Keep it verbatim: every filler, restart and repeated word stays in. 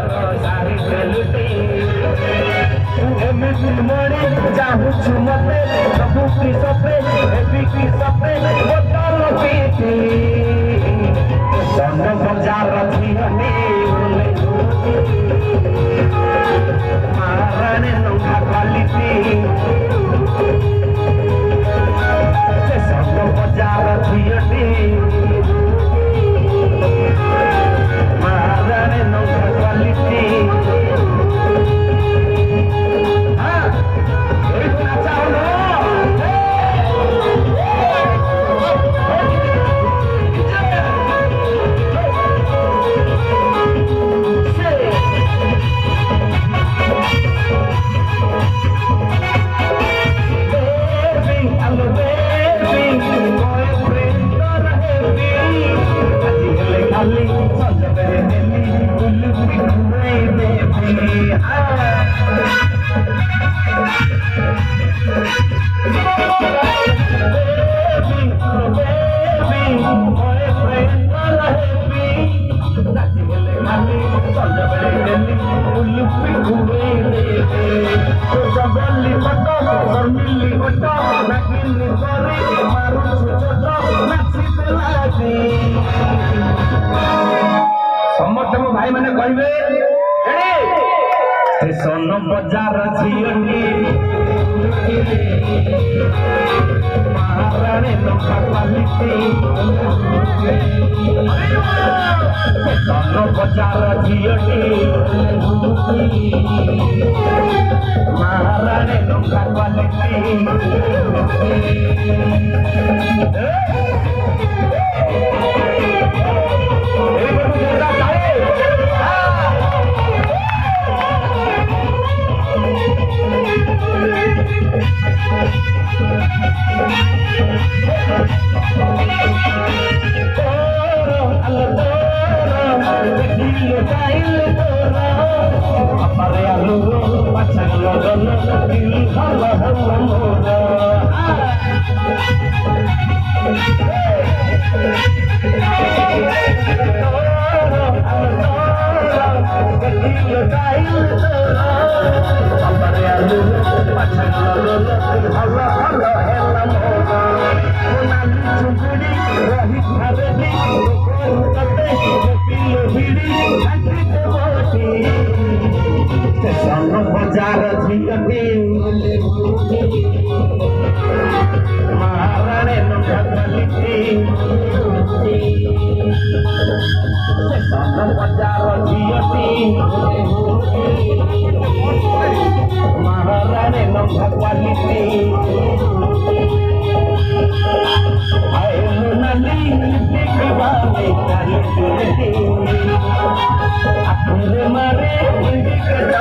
चाहूँ मते सबू की सपे एबी की सपे बोतल पीती सोन बाजार रखियनी महारानी नौका क्वालिटी सोन बाजार रखियनी महारानी नौका क्वालिटी समस्त भाई मैंने कहे सोन बाजार झियनी महारानी नौका क्वालिटी सोन बाजार झियनी महारानी नौका क्वालिटी बाजार झियनी महारानी नौका क्वालिटी सोन बाजार झियनी महारानी नौका क्वालिटी आयु नाली दिखवाले क्वालिटी अपने मारे